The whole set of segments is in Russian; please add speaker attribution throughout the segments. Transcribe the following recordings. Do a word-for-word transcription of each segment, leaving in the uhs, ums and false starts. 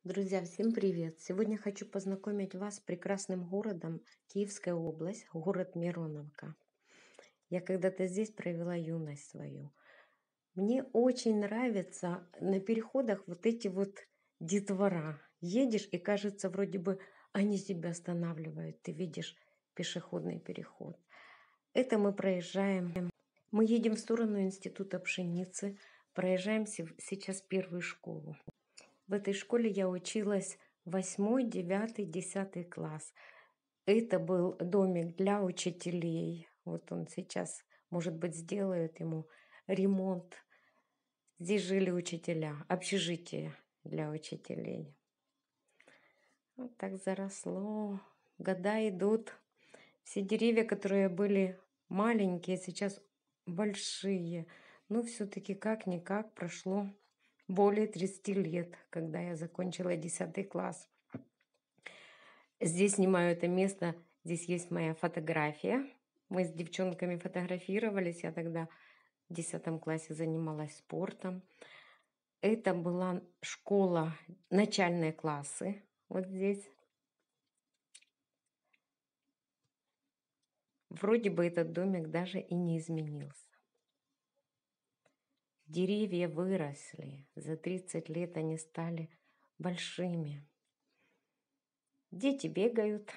Speaker 1: Друзья, всем привет! Сегодня хочу познакомить вас с прекрасным городом Киевская область, город Мироновка. Я когда-то здесь провела юность свою. Мне очень нравятся на переходах вот эти вот детвора. Едешь, и кажется, вроде бы они себя останавливают. Ты видишь пешеходный переход. Это мы проезжаем. Мы едем в сторону Института пшеницы. Проезжаем сейчас первую школу. В этой школе я училась восьмой, девятый, десятый класс. Это был домик для учителей. Вот он сейчас, может быть, сделают ему ремонт. Здесь жили учителя, общежитие для учителей. Вот так заросло. Года идут. Все деревья, которые были маленькие, сейчас большие. Но все-таки как-никак прошло более тридцати лет, когда я закончила десятый класс. Здесь снимаю это место, здесь есть моя фотография. Мы с девчонками фотографировались, я тогда в десятом классе занималась спортом. Это была школа, начальные классы, вот здесь. Вроде бы этот домик даже и не изменился. Деревья выросли, за тридцать лет они стали большими. Дети бегают.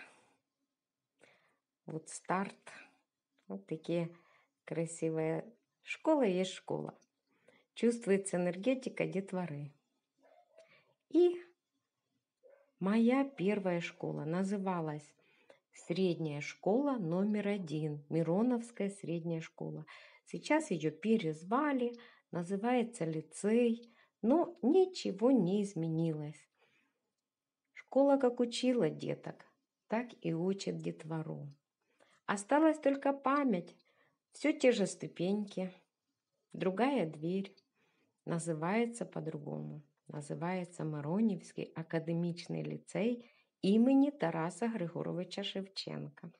Speaker 1: Вот старт. Вот такие красивые. Школа есть школа. Чувствуется энергетика детворы. И моя первая школа называлась средняя школа номер один. Мироновская средняя школа. Сейчас ее перезвали. Называется лицей. Но ничего не изменилось. Школа как учила деток, так и учит детвору. Осталась только память. Все те же ступеньки. Другая дверь. Называется по-другому. Называется Миронівський академічний лицей имени Тараса Григоровича Шевченка.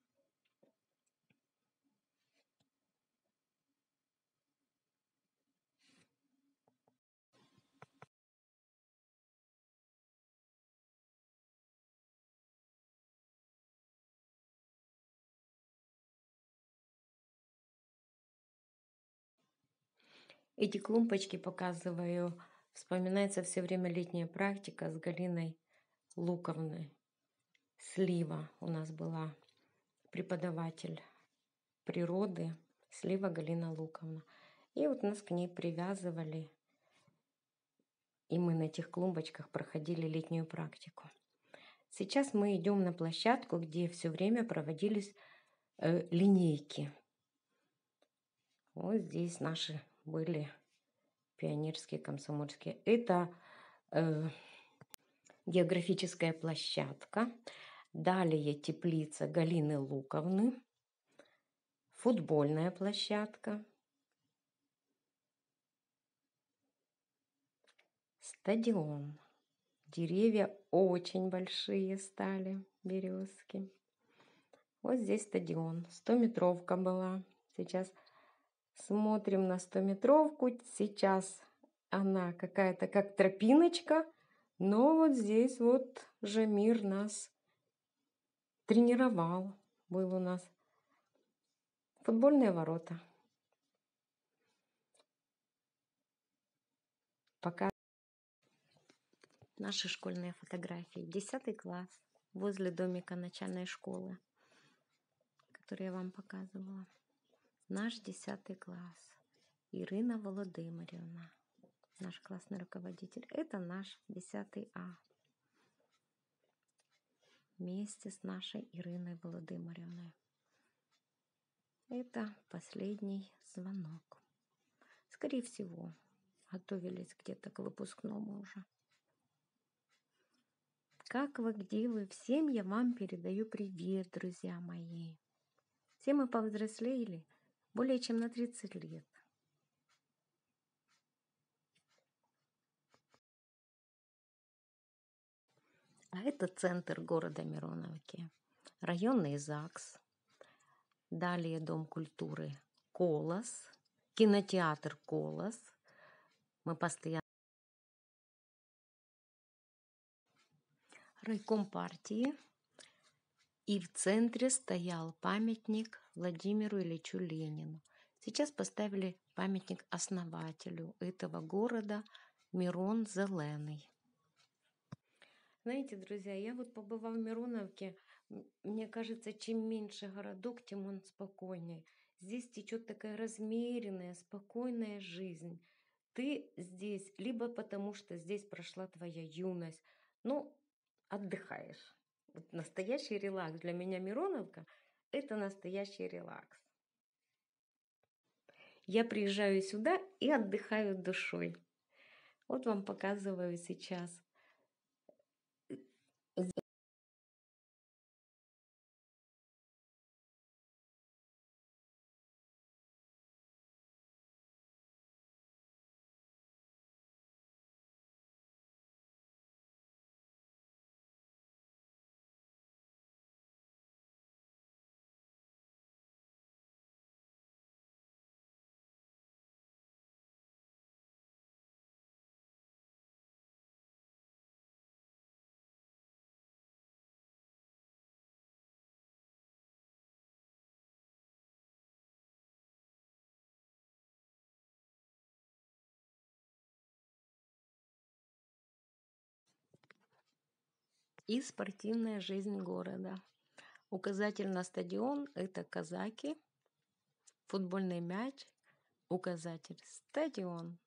Speaker 1: Эти клумбочки показываю. Вспоминается все время летняя практика с Галиной Луковной. Слива у нас была преподаватель природы. Слива Галина Луковна. И вот нас к ней привязывали. И мы на этих клумбочках проходили летнюю практику. Сейчас мы идем на площадку, где все время проводились э, линейки. Вот здесь наши были пионерские, комсомольские. Это э, географическая площадка. Далее теплица Галины Луковны. Футбольная площадка. Стадион. Деревья очень большие стали, березки. Вот здесь стадион. Стометровка была. Сейчас смотрим на стометровку. Сейчас она какая-то как тропиночка. Но вот здесь вот Жамир нас тренировал. Был у нас футбольные ворота. Пока наши школьные фотографии. Десятый класс. Возле домика начальной школы, который я вам показывала. Наш десятый класс. Ирина Володимирівна. Наш классный руководитель. Это наш десятый А. Вместе с нашей Ириной Володимировной. Это последний звонок. Скорее всего, готовились где-то к выпускному уже. Как вы, где вы? Всем я вам передаю привет, друзья мои. Все мы повзрослели более чем на тридцать лет. А это центр города Мироновки. Районный ЗАГС. Далее Дом культуры «Колос». Кинотеатр «Колос». Мы постоянно райком партии, и в центре стоял памятник Владимиру Ильичу Ленину. Сейчас поставили памятник основателю этого города Мирон Зеленый. Знаете, друзья, я вот побывав в Мироновке, мне кажется, чем меньше городок, тем он спокойнее. Здесь течет такая размеренная, спокойная жизнь. Ты здесь либо потому, что здесь прошла твоя юность, ну, отдыхаешь. Вот настоящий релакс. Для меня Мироновка – это настоящий релакс. Я приезжаю сюда и отдыхаю душой. Вот вам показываю сейчас. И спортивная жизнь города. Указатель на стадион – это казаки, футбольный мяч, указатель – стадион.